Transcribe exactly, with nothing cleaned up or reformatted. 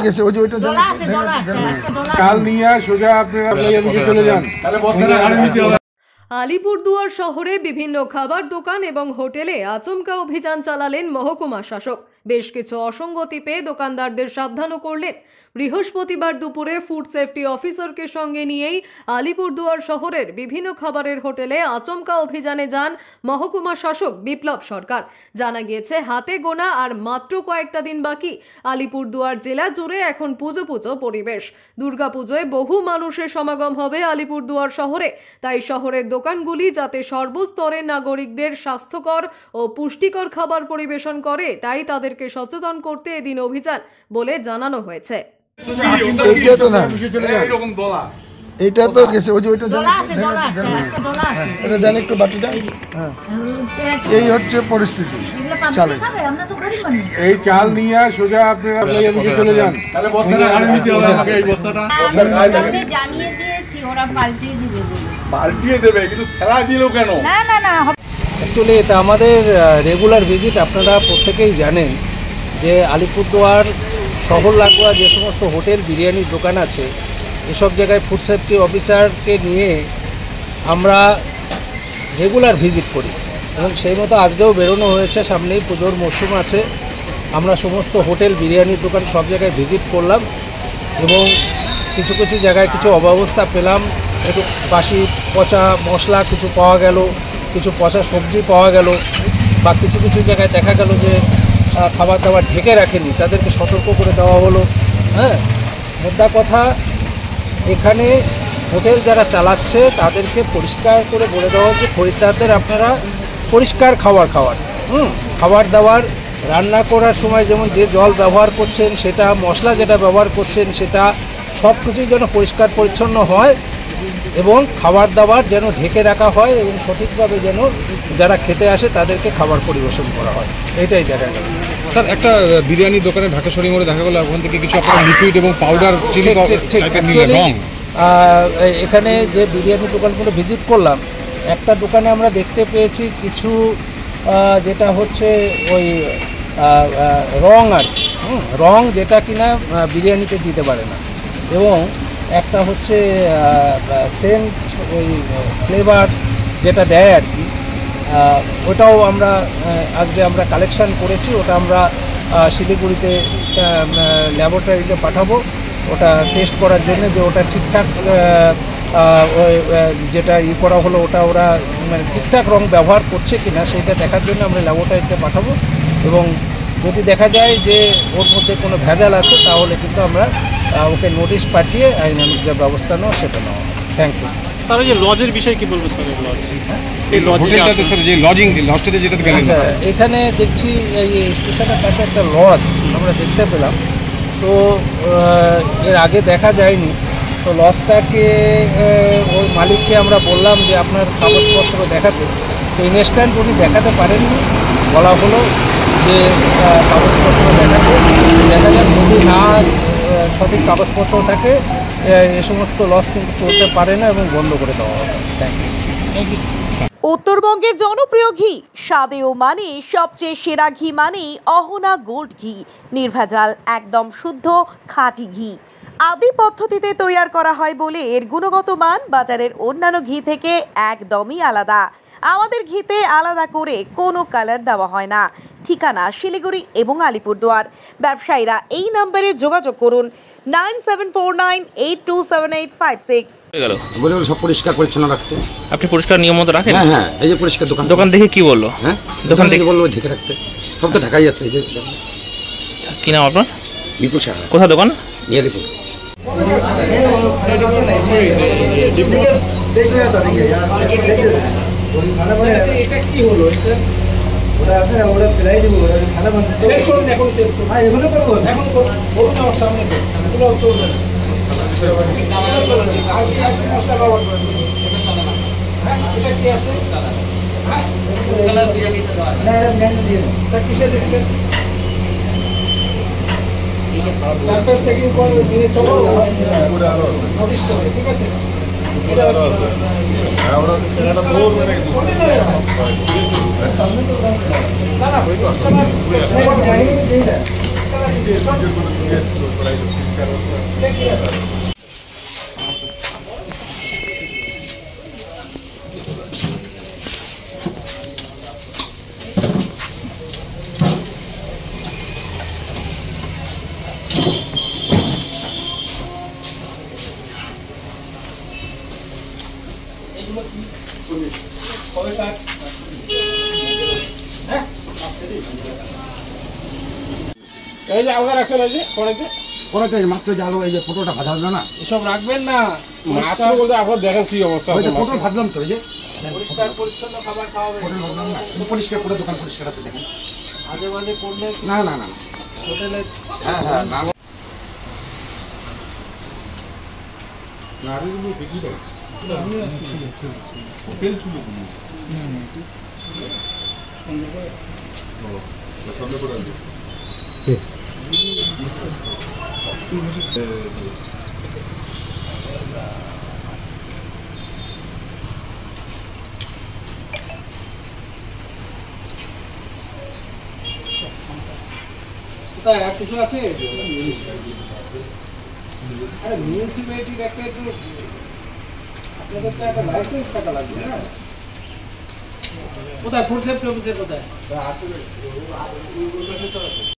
গেছে ওই যে ওইটা চাল নিয়ে সোজা আপনারা চলে যান, তাহলে বস্তাটা গাড়ি নিতে হবে। আলিপুরদুয়ার শহরে বিভিন্ন খাবার দোকান এবং হোটেলে আচমকা অভিযান চালালেন মহকুমা শাসক। বেশ কিছু অসঙ্গতি পেয়ে দোকানদারদের সাবধানও করলেন। বৃহস্পতিবার দুপুরে ফুড সেফটি অফিসারকে সঙ্গে নিয়েই আলিপুরদুয়ার শহরের বিভিন্ন খাবারের হোটেলে আচমকা অভিযানে যান মহকুমা শাসক বিপ্লব সরকার। জানা গিয়েছে হাতে গোনা আর মাত্র কয়েকটা দিন বাকি। আলিপুরদুয়ার জেলা জুড়ে এখন পুজো পুজো পরিবেশ। দুর্গাপুজোয় বহু মানুষের সমাগম হবে আলিপুরদুয়ার শহরে। তাই শহরের দোকানগুলি যাতে সর্বস্তরের নাগরিকদের স্বাস্থ্যকর ও পুষ্টিকর খাবার পরিবেশন করে, তাই তাদেরকে সচেতন করতে এদিন অভিযান বলে জানানো হয়েছে। এইটা তো গেছে ওই যে ওইটা এটা দেন একটু বাটিটা। এই হচ্ছে পরিস্থিতি চালে। এই চাল নিয়ে সোজা আপনারা চলে যান, তাহলে বস্তাটা গাড়ি নিতে হবে আমাকে। এই বস্তাটা জানিয়ে দিয়েছি, ওরা পাল্টিয়ে দিবে বলে। পাল্টিয়ে দেবে, কিন্তু ফেলা দিল কেন? না না না, অ্যাকচুয়ালি এটা আমাদের রেগুলার ভিজিট। আপনারা প্রত্যেকেই জানেন যে আলিপুরদুয়ার শহর লাগোয়া যে সমস্ত হোটেল বিরিয়ানির দোকান আছে, এসব জায়গায় ফুড সেফটি অফিসারকে নিয়ে আমরা রেগুলার ভিজিট করি এবং সেই মতো আজকেও বেরোনো হয়েছে। সামনেই পুজোর মরশুম আছে, আমরা সমস্ত হোটেল বিরিয়ানির দোকান সব জায়গায় ভিজিট করলাম এবং কিছু কিছু জায়গায় কিছু অব্যবস্থা পেলাম। একটু বাসি পচা মশলা কিছু পাওয়া গেল, কিছু পচা সবজি পাওয়া গেল, বা কিছু কিছু জায়গায় দেখা গেল যে খাবার দাবার ঢেকে রাখেনি, তাদেরকে সতর্ক করে দেওয়া হলো। হ্যাঁ, মোদ্দা কথা এখানে হোটেল যারা চালাচ্ছে তাদেরকে পরিষ্কার করে বলে দেওয়া হচ্ছে খরিদ্দারদের আপনারা পরিষ্কার খাবার খাওয়ার হুম খাবার দাবার রান্না করার সময় যেমন যে জল ব্যবহার করছেন সেটা, মশলা যেটা ব্যবহার করছেন সেটা, সব কিছুই যেন পরিষ্কার পরিচ্ছন্ন হয় এবং খাবার দাবার যেন ঢেকে রাখা হয় এবং সঠিকভাবে যেন যারা খেতে আসে তাদেরকে খাবার পরিবেশন করা হয়, এটাই দেখা গেল। স্যার, একটা বিরিয়ানি দোকানে ঢাকেশ্বরী মোড়ে দেখা গেল ওখান থেকে কিছু আপনার লিকুইড এবং পাউডার চিনি রং। এখানে যে বিরিয়ানি দোকানগুলো ভিজিট করলাম, একটা দোকানে আমরা দেখতে পেয়েছি কিছু যেটা হচ্ছে ওই রং আর রং যেটা কিনা বিরিয়ানিতে দিতে পারে না, এবং একটা হচ্ছে সেন্ট ওই ফ্লেভার যেটা দেয় আর কি, ওটাও আমরা আজকে আমরা কালেকশান করেছি। ওটা আমরা শিলিগুড়িতে ল্যাবরেটরিতে পাঠাবো ওটা টেস্ট করার জন্য, যে ওটা ঠিকঠাক যেটা ই করা হলো ওটা ওরা মানে ঠিকঠাক রং ব্যবহার করছে কিনা সেটা দেখার জন্য আমরা ল্যাবরেটরিতে পাঠাবো, এবং যদি দেখা যায় যে ওর মধ্যে কোনো ভেজাল আছে তাহলে কিন্তু আমরা ওকে নোটিশ পাঠিয়ে আইনানুগ যে ব্যবস্থা নেওয়া সেটা নেওয়া। Thank you sir. এই যে লজের বিষয়ে কি বলবো স্যার? এই হোটেলটাতে স্যার যে লজিং লজটাতে যেটা গেলেন, এখানে দেখছি এই স্টেশনের কাছে একটা লজ আমরা দেখতে পেলাম, তো এর আগে দেখা যায়নি। তো লজটাকে ওই মালিককে আমরা বললাম যে আপনার কাগজপত্র দেখাতে, তো ইনস্ট্যান্ট উনি দেখাতে পারেননি। বলা হলো যে কাগজপত্র দেখাতে, দেখা যাক যদি না সঠিক কাগজপত্র থাকে এ সমস্ত লজ কিন্তু চলতে পারে না এবং বন্ধ করে দেওয়া হবে। Thank you. Thank you. উত্তরবঙ্গের জনপ্রিয় ঘি, স্বাদেও মানে সবচেয়ে সেরা ঘি মানেই অহনা গোল্ড ঘি। নির্ভেজাল, একদম শুদ্ধ খাঁটি ঘি। আদি পদ্ধতিতে তৈরি করা হয় বলে এর গুণগত মান বাজারের অন্যান্য ঘি থেকে একদমই আলাদা। আমাদের ঘিতে আলাদা করে কোনো কালার দেওয়া হয় না। ঠিকানা শিলিগুড়ি এবং আলিপুরদুয়ার। ব্যবসায়ীরা এই নম্বরে যোগাযোগ করুন nine seven four nine eight two seven eight five six. বলে বলে সব পরিষ্কার পরিচ্ছন্ন রাখতে। আপনি পরিষ্কার নিয়ম মতো রাখেন? হ্যাঁ হ্যাঁ, এই যে পরিষ্কার দোকান। দোকান দেখে কি বললো? হ্যাঁ, দোকান দেখে বললো ঢেকে রাখতে। সব তো ঢাকাই আছে। এই যে আচ্ছা, কি নাম আপনার? বিপুল সাহা। কোথায় দোকান? নিয়ারিপুর। এটা কি হলো? ওটা আছে না, ওটা ফেলাই দিব, ওটা খানা বন্ধ শেষ করুন। এখন শেষ করুন। হ্যাঁ, এগুলো করবো এখন বলুন আমার সামনে তো এগুলো চলবে না। এটা কি আছে? হ্যাঁ, কালার বিরিয়ানিতে দেওয়া না, জ্ঞান দিয়ে তা কিসে দিচ্ছেন? স্যাম্পল চেকিং করে দিয়ে চলো নোটিশ করে, ঠিক আছে? এটা আমরা এটা দৌড় মেরে সামনে তো না না এই যে আলগা রাখছেন এই যে কড়াইতে কড়াইতে মাত্র যে আলু এই যে পটলটা ভাজা হলো না এসব রাখবেন না। মাত্র বলতে আপনার দেখেন কি অবস্থা ওই যে আছে পটল ভাজলাম তো এই যে পরিষ্কার পরিচ্ছন্ন খাবার খাওয়াবেন। পটল ভাজলাম না কিন্তু পরিষ্কার করে দোকান পরিষ্কার আছে দেখেন। মাঝে মাঝে করলে না না না না। হোটেলে হ্যাঁ হ্যাঁ না নারীগুলো দেখি দাও হোটেল ছিল সন্ধ্যা করে আসবে কোথায় আর কিছু আছে? আরে মিউনিসিপ্যালিটির একটা একটু আপনাদের তো একটা লাইসেন্স থাকা লাগবে না? কোথায় ফুড সেফটি অফিসের কোথায়?